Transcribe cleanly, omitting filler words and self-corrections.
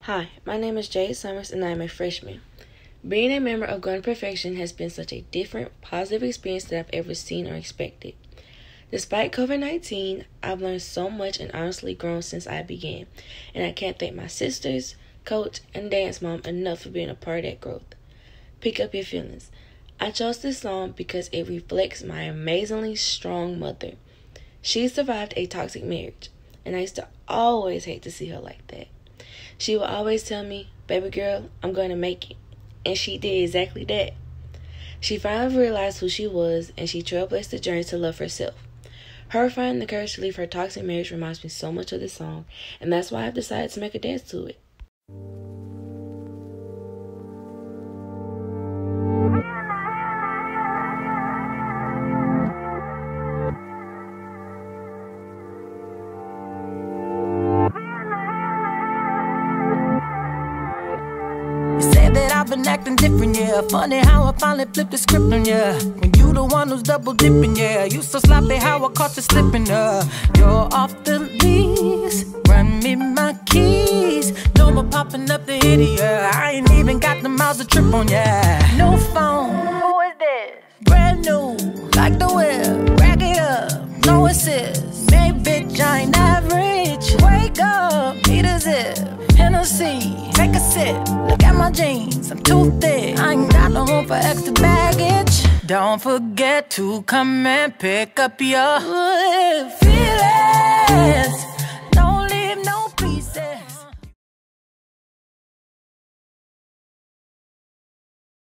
Hi, my name is Jade Summers and I am a freshman. Being a member of Growing Perfection has been such a different, positive experience that I've ever seen or expected. Despite COVID-19, I've learned so much and honestly grown since I began, and I can't thank my sisters, coach, and dance mom enough for being a part of that growth. Pick up your feelings. I chose this song because it reflects my amazingly strong mother. She survived a toxic marriage, and I used to always hate to see her like that. She would always tell me, "Baby girl, I'm going to make it." And she did exactly that. She finally realized who she was, and she trailblazed the journey to love herself. Her finding the courage to leave her toxic marriage reminds me so much of this song, and that's why I've decided to make a dance to it. I've been acting different, yeah. Funny how I finally flipped the script on ya. When you the one who's double dipping, yeah. You so sloppy how I caught you slipping, You're off the lease, run me my keys. No more popping up the hitty, yeah. I ain't even got the miles to trip on, yeah. No phone, who is this? Brand new, like the whip, rack it up, no assist. Hey bitch, I ain't average. Wake up, need a zip. Hennessy, take a sip. Look at my jeans, I'm too thick. I ain't got no room for extra baggage. Don't forget to come and pick up your feelings.